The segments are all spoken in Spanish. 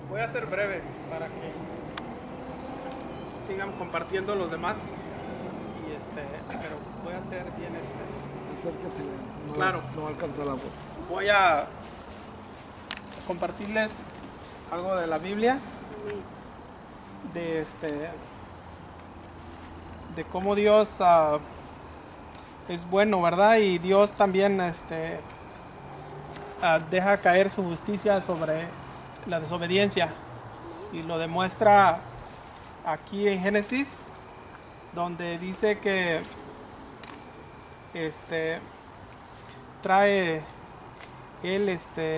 Voy a ser breve para que sigan compartiendo los demás. Pero voy a ser bien Acérquese, no, claro. no alcanza la voz. Voy a compartirles algo de la Biblia, de de cómo Dios es bueno, ¿verdad? Y Dios también deja caer su justicia sobre la desobediencia y lo demuestra aquí en Génesis, donde dice que trae él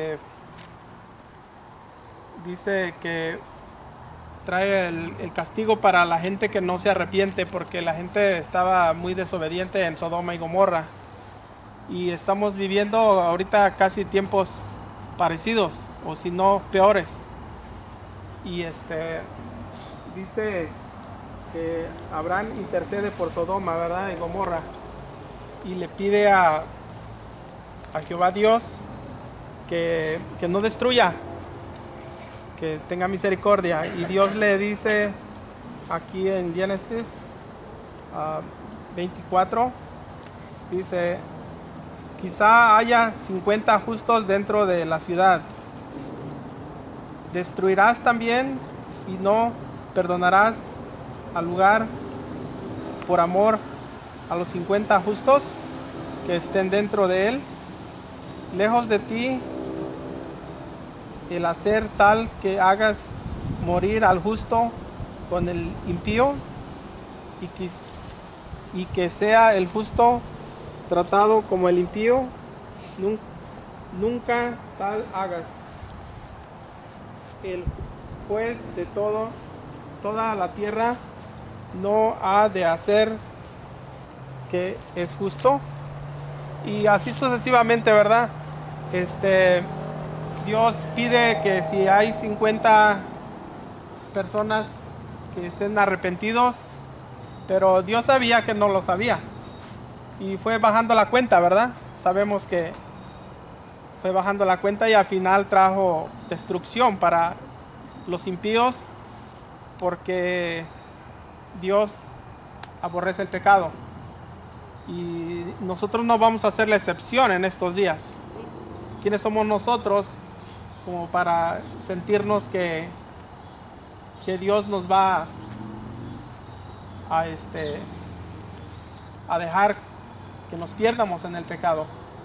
dice que trae el castigo para la gente que no se arrepiente, porque la gente estaba muy desobediente en Sodoma y Gomorra, y estamos viviendo ahorita casi tiempos parecidos, o si no peores. Y dice que Abraham intercede por Sodoma, ¿verdad? Y Gomorra, y le pide a Jehová Dios que no destruya, que tenga misericordia. Y Dios le dice aquí en Génesis 24, dice, quizá haya 50 justos dentro de la ciudad. ¿Destruirás también y no perdonarás al lugar por amor a los 50 justos que estén dentro de él? Lejos de ti el hacer tal que hagas morir al justo con el impío, y que sea el justo tratado como el impío. Nunca tal hagas. El juez de toda la tierra no ha de hacer que es justo. Y así sucesivamente, ¿verdad? Dios pide que si hay 50 personas que estén arrepentidos, pero Dios sabía que no lo sabía. Y fue bajando la cuenta, ¿verdad? Sabemos que fue bajando la cuenta y al final trajo destrucción para los impíos, porque Dios aborrece el pecado. Y nosotros no vamos a hacer la excepción en estos días. ¿Quiénes somos nosotros como para sentirnos que Dios nos va a, a dejar que nos pierdamos en el pecado?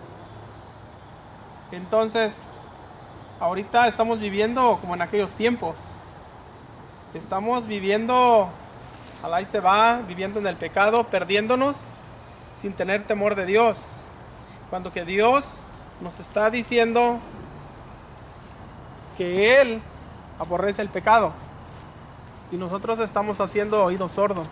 Entonces, ahorita estamos viviendo como en aquellos tiempos. Estamos viviendo, al ahí se va, viviendo en el pecado, perdiéndonos sin tener temor de Dios. Cuando que Dios nos está diciendo que Él aborrece el pecado y nosotros estamos haciendo oído sordo.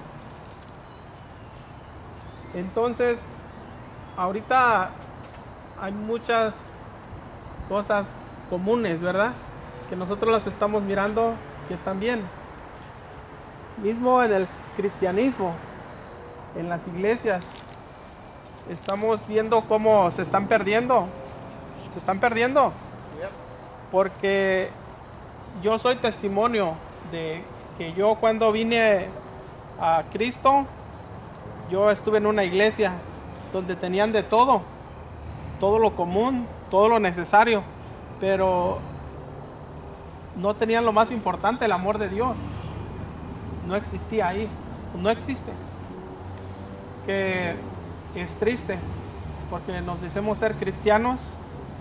Entonces, ahorita hay muchas cosas comunes, ¿verdad? Que nosotros las estamos mirando que están bien. Mismo en el cristianismo, en las iglesias, estamos viendo cómo se están perdiendo. Se están perdiendo. Porque yo soy testimonio de que yo cuando vine a Cristo, yo estuve en una iglesia donde tenían de todo lo común, todo lo necesario, pero no tenían lo más importante, el amor de Dios. No existía ahí, no existe. Que es triste, porque nos decimos ser cristianos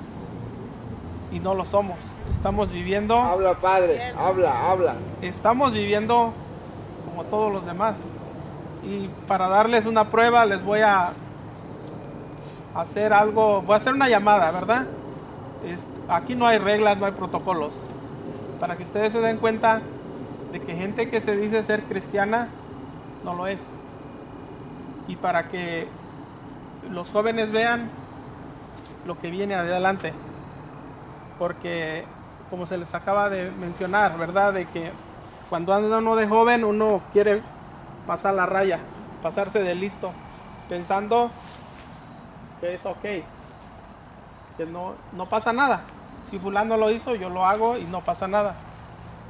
y no lo somos. Estamos viviendo. Habla, padre, habla. Estamos viviendo como todos los demás. Y para darles una prueba, les voy a hacer algo, voy a hacer una llamada, ¿verdad? Aquí no hay reglas, no hay protocolos. Para que ustedes se den cuenta de que gente que se dice ser cristiana no lo es. Y para que los jóvenes vean lo que viene adelante. Porque, como se les acaba de mencionar, ¿verdad? De que cuando anda uno de joven, uno quiere pasar la raya, pasarse de listo, pensando que es ok, que no pasa nada. Si fulano lo hizo, yo lo hago y no pasa nada.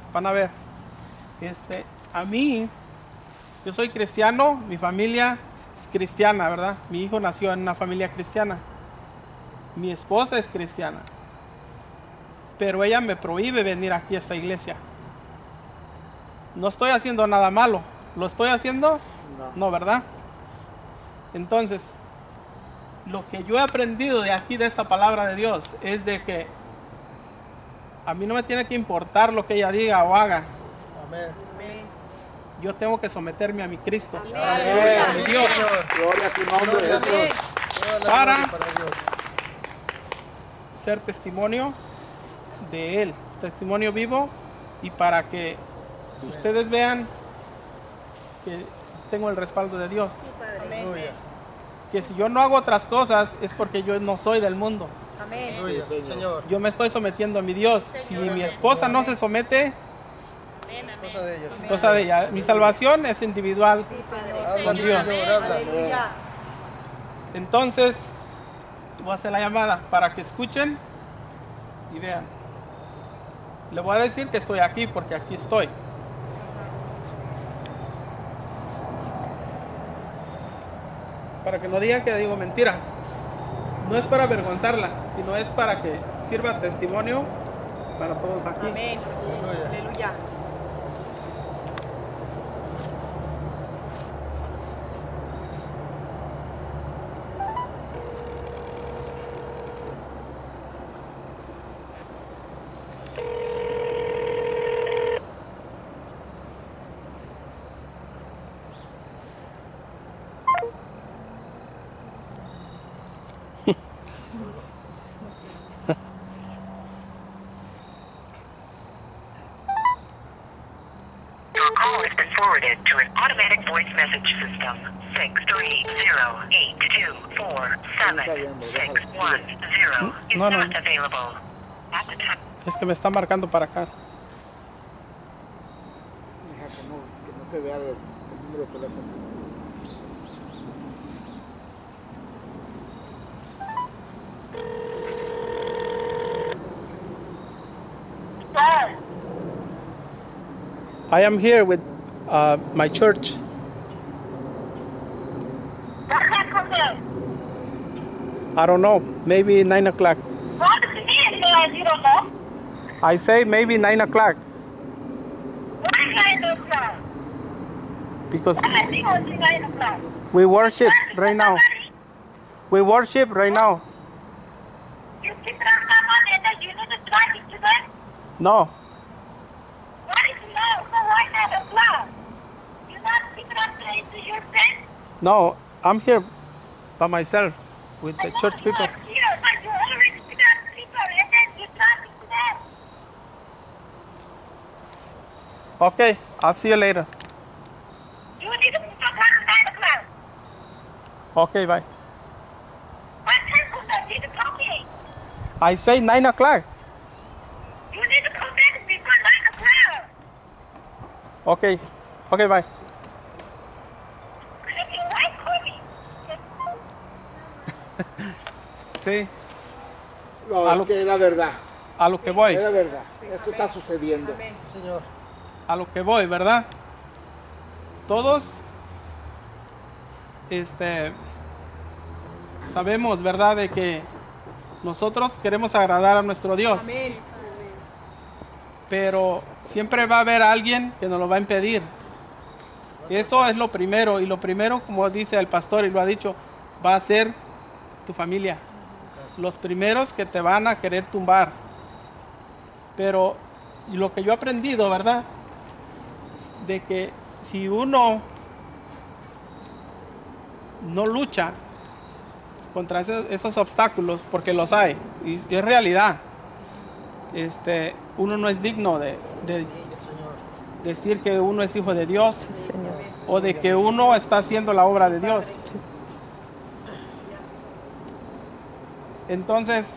Van a ver. A mí, yo soy cristiano, mi familia es cristiana, ¿verdad? Mi hijo nació en una familia cristiana. Mi esposa es cristiana. Pero ella me prohíbe venir aquí a esta iglesia. No estoy haciendo nada malo. ¿Lo estoy haciendo? No, ¿verdad? Entonces, lo que yo he aprendido de aquí, de esta palabra de Dios, es de que a mí no me tiene que importar lo que ella diga o haga. Amén. Yo tengo que someterme a mi Cristo, Amén. a mi Dios, Gloria a tu nombre. Gloria a Dios. Toda la Para- gloria para Dios. ser testimonio de Él, testimonio vivo, y para que ustedes vean que tengo el respaldo de Dios. Aleluya. Que si yo no hago otras cosas es porque yo no soy del mundo. Aleluya, sí, Señor. Yo me estoy sometiendo a mi Dios. Si mi esposa no se somete, Es cosa de ellos. es cosa de ella. Mi salvación es individual. Habla, Con mi Dios. Señor, habla. Entonces, voy a hacer la llamada para que escuchen y vean. Le voy a decir que estoy aquí porque aquí estoy. Para que no digan que digo mentiras. No es para avergonzarla, sino es para que sirva testimonio para todos aquí. Amén. Aleluya. Your call has been forwarded to an automatic voice message system. 63082476110 is No, no. not available. At the time. Es que me está marcando para acá. Hija, que no se vea el número de teléfono. I am here with my church. I don't know, maybe 9 o'clock. You don't know? I say maybe 9 o'clock What is 9 o'clock? because I think it was 9 o'clock. we worship right now. We worship right now. You pick up my money and then you need to drive it to them? No, What is no? So why 9 o'clock? You're not picking up to your friends? no, I'm here by myself with the I know church you people. are here, but you already pick up people and then you drive it to them. Okay, I'll see you later. You need to pick up at 9 o'clock. Okay, bye. What time could that be? The talking? I say 9 o'clock. You need to come back before 9 o'clock. Okay, okay, bye. If you like, call me. Sí, No, A es lo- que era verdad. a lo que voy. Era verdad. Esto está sucediendo. Señor. A lo que voy, ¿verdad? Todos, sabemos, ¿verdad? De que nosotros queremos agradar a nuestro Dios. Amén. Pero siempre va a haber alguien que nos lo va a impedir. Eso es lo primero. Y lo primero, como dice el pastor y lo ha dicho, va a ser tu familia. Los primeros que te van a querer tumbar. Pero y lo que yo he aprendido, ¿verdad? De que si uno no lucha contra esos obstáculos, porque los hay, y es realidad, uno no es digno de decir que uno es hijo de Dios o de que uno está haciendo la obra de Dios. Entonces,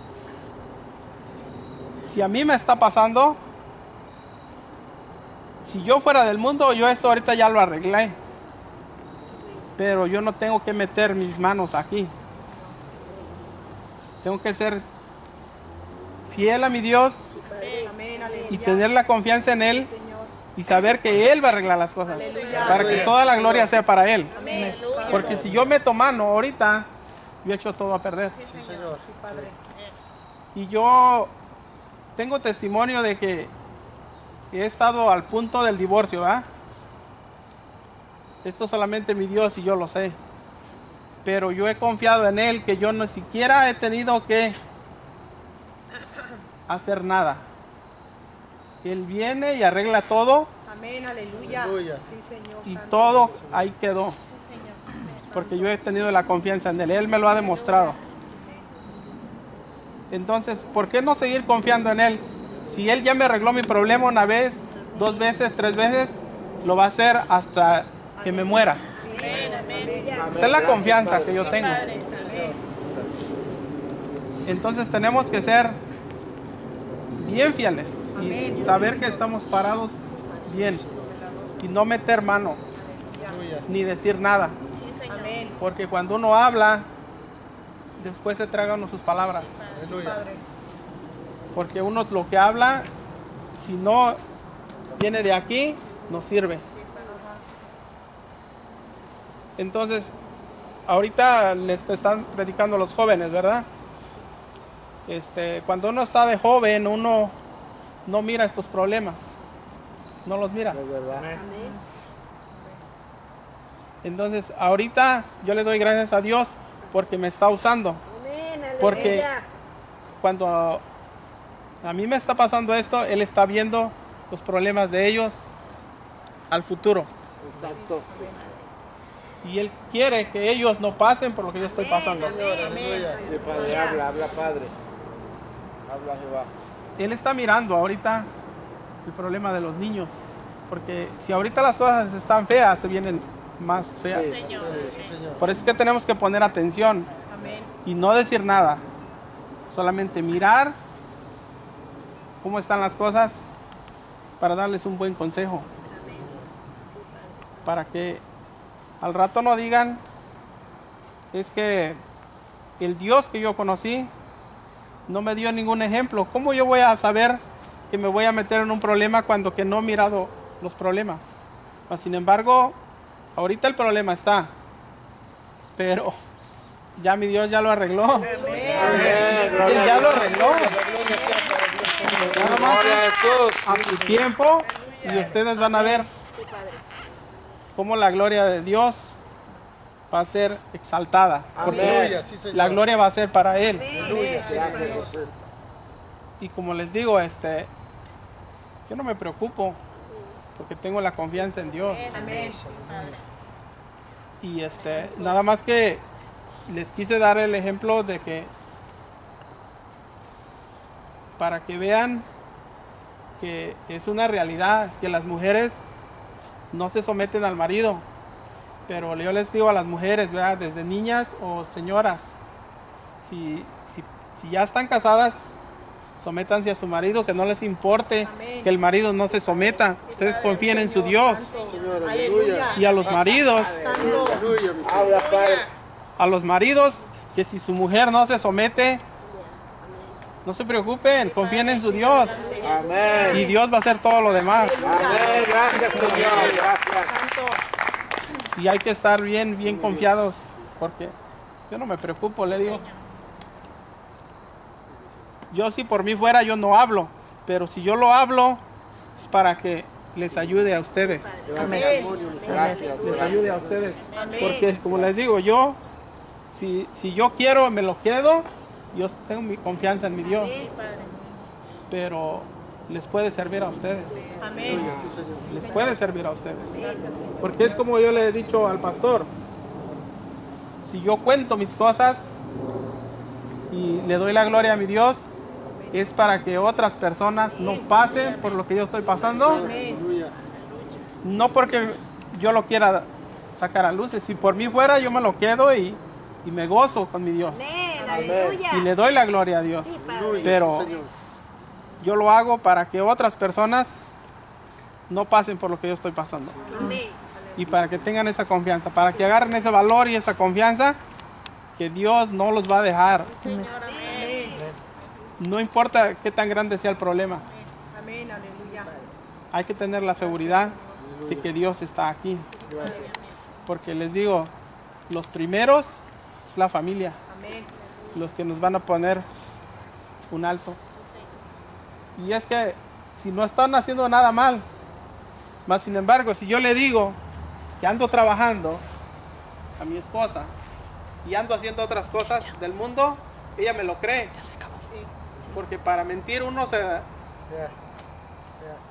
si a mí me está pasando, si yo fuera del mundo, yo esto ahorita ya lo arreglé. Pero yo no tengo que meter mis manos aquí. Tengo que ser fiel a mi Dios Amén, y aleluya. tener la confianza en Él y saber que Él va a arreglar las cosas para que toda la gloria sea para Él. Porque si yo meto mano ahorita, yo he hecho todo a perder. Sí, Señor. Y yo tengo testimonio de que he estado al punto del divorcio, ¿verdad? Esto solamente mi Dios y yo lo sé. Pero yo he confiado en Él, que yo no siquiera he tenido que hacer nada. Él viene y arregla todo Amén, aleluya. Aleluya. Sí, Señor. y santo. todo ahí quedó. Porque yo he tenido la confianza en Él. Él me lo ha demostrado. Entonces, ¿por qué no seguir confiando en Él? Si Él ya me arregló mi problema una vez, 2 veces, 3 veces, lo va a hacer hasta que me muera. Esa es la confianza que yo tengo. Entonces tenemos que ser bien fieles y saber que estamos parados bien y no meter mano ni decir nada. Amén. Porque cuando uno habla, después se traga uno sus palabras. Aleluya. Porque uno lo que habla, si no viene de aquí, no sirve. Entonces, ahorita les están predicando los jóvenes, ¿verdad? Cuando uno está de joven, uno no mira estos problemas. No los mira. Es verdad. Entonces, ahorita yo le doy gracias a Dios porque me está usando. Porque cuando a mí me está pasando esto, Él está viendo los problemas de ellos al futuro. Exacto. Y Él quiere que ellos no pasen por lo que yo estoy pasando. Aleluya. Sí, Padre, habla, Padre. Habla, Jehová. Él está mirando ahorita el problema de los niños. Porque si ahorita las cosas están feas, se vienen más feas. Sí. Sí, Señor. Por eso es que tenemos que poner atención Amén. y no decir nada. Solamente mirar cómo están las cosas para darles un buen consejo. Para que al rato no digan, es que el Dios que yo conocí no me dio ningún ejemplo. ¿Cómo yo voy a saber que me voy a meter en un problema cuando que no he mirado los problemas? Mas, sin embargo, ahorita el problema está, pero ya mi Dios ya lo arregló. Amén. Él ya lo arregló. Nada más Gloria a Jesús. a su tiempo y ustedes van a ver cómo la gloria de Dios va a ser exaltada. Porque Aleluya, sí, Señor. la gloria va a ser para Él. Gracias, Jesús. Y como les digo, yo no me preocupo porque tengo la confianza en Dios. Amén. Y nada más que les quise dar el ejemplo de que para que vean que es una realidad que las mujeres no se someten al marido. Pero yo les digo a las mujeres, ¿verdad? Desde niñas o señoras, si ya están casadas, sométanse a su marido, que no les importe Amén. que el marido no se someta. Ustedes confíen en su Dios. Señor, Aleluya. Y a los maridos, Santo. Aleluya, mi Señor. habla, Padre. a los maridos, que si su mujer no se somete, no se preocupen, confíen en su Dios. Amén. Y Dios va a hacer todo lo demás. Amén. Gracias, Señor. Gracias. Y hay que estar bien confiados, porque yo no me preocupo, le digo. Yo si por mí fuera, yo no hablo, pero si yo lo hablo, es para que les ayude a ustedes. Gracias. Les ayude a ustedes. Porque como les digo, yo, si yo quiero, me lo quedo, yo tengo mi confianza en mi Dios. Pero les puede servir a ustedes. Amén. Les puede servir a ustedes. Porque es como yo le he dicho al pastor. Si yo cuento mis cosas y le doy la gloria a mi Dios, es para que otras personas no pasen por lo que yo estoy pasando. No porque yo lo quiera sacar a luces. Si por mí fuera, yo me lo quedo y me gozo con mi Dios. Y le doy la gloria a Dios. Pero yo lo hago para que otras personas no pasen por lo que yo estoy pasando. Y para que tengan esa confianza, para que agarren ese valor y esa confianza, que Dios no los va a dejar. No importa qué tan grande sea el problema, Amén, aleluya. hay que tener la seguridad de que Dios está aquí. Porque les digo, los primeros es la familia, Amén. los que nos van a poner un alto. Y es que si no están haciendo nada mal, más sin embargo, si yo le digo que ando trabajando a mi esposa y ando haciendo otras cosas del mundo, ella me lo cree. Porque para mentir uno se... Ya.